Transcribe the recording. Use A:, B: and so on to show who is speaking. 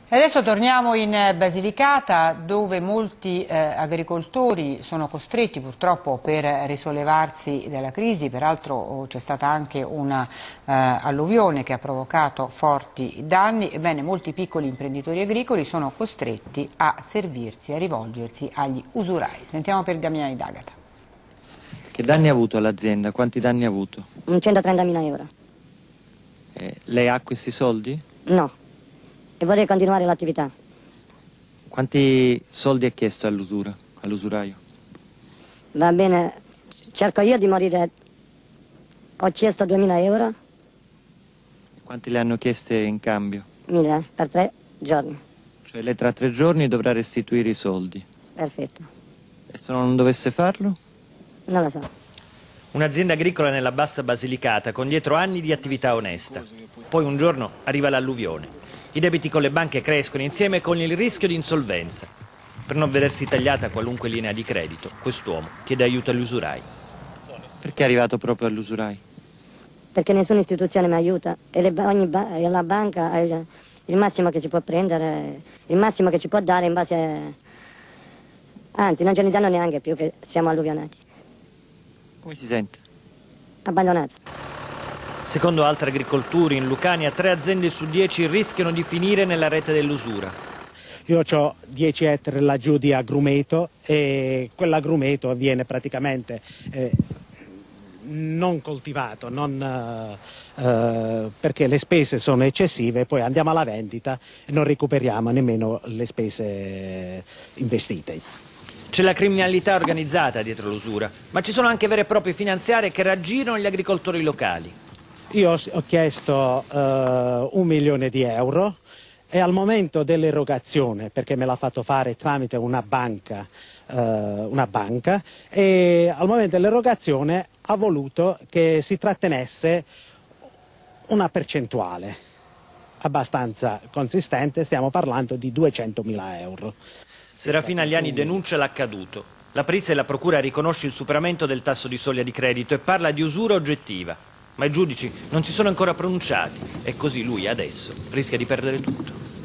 A: E adesso torniamo in Basilicata, dove molti agricoltori sono costretti purtroppo per risollevarsi dalla crisi. Peraltro c'è stata anche una alluvione che ha provocato forti danni. Ebbene, molti piccoli imprenditori agricoli sono costretti a servirsi, a rivolgersi agli usurai. Sentiamo per Damiani D'Agata.
B: Che danni ha avuto l'azienda? Quanti danni ha avuto?
C: 130.000 euro.
B: Lei ha questi soldi?
C: No. E vorrei continuare l'attività.
B: Quanti soldi ha chiesto all'usuraio?
C: Va bene, cerco io di morire. Ho chiesto 2.000 euro.
B: Quanti le hanno chieste in cambio?
C: 1.000 per 3 giorni.
B: Cioè lei tra 3 giorni dovrà restituire i soldi.
C: Perfetto.
B: E se non dovesse farlo?
C: Non lo so.
D: Un'azienda agricola nella bassa Basilicata, con dietro anni di attività onesta. Poi un giorno arriva l'alluvione. I debiti con le banche crescono insieme con il rischio di insolvenza. Per non vedersi tagliata qualunque linea di credito, quest'uomo chiede aiuto agli usurai.
B: Perché è arrivato proprio all'usuraio?
C: Perché nessuna istituzione mi aiuta e la banca ha il massimo che ci può prendere, il massimo che ci può dare in base. Anzi, non ce ne danno neanche più che siamo alluvionati.
B: Come si sente?
C: Abbandonato.
D: Secondo altri agricoltori in Lucania, 3 aziende su 10 rischiano di finire nella rete dell'usura.
E: Io ho 10 ettari laggiù di agrumeto e quell'agrumeto viene praticamente non coltivato, perché le spese sono eccessive, poi andiamo alla vendita e non recuperiamo nemmeno le spese investite.
D: C'è la criminalità organizzata dietro l'usura, ma ci sono anche vere e proprie finanziarie che raggirano gli agricoltori locali.
E: Io ho chiesto 1 milione di euro e al momento dell'erogazione, perché me l'ha fatto fare tramite una banca, e al momento dell'erogazione ha voluto che si trattenesse una percentuale abbastanza consistente, stiamo parlando di 200.000 euro.
D: Serafina Agliani denuncia l'accaduto. La perizia e la procura riconosce il superamento del tasso di soglia di credito e parla di usura oggettiva. Ma i giudici non si sono ancora pronunciati e così lui adesso rischia di perdere tutto.